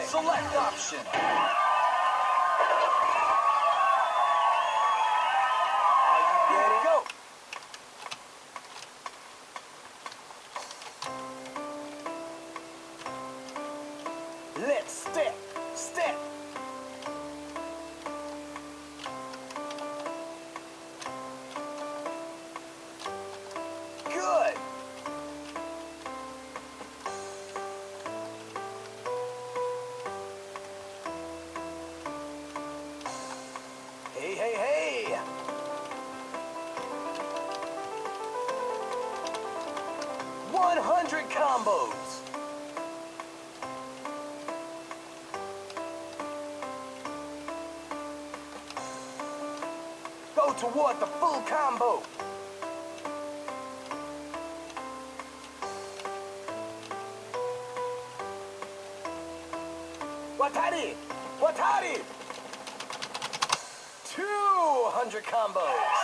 Select option. Are you ready? Go. Let's step. Good. Hey. 100 combos. Go toward the full combo. Watari! 200 combos.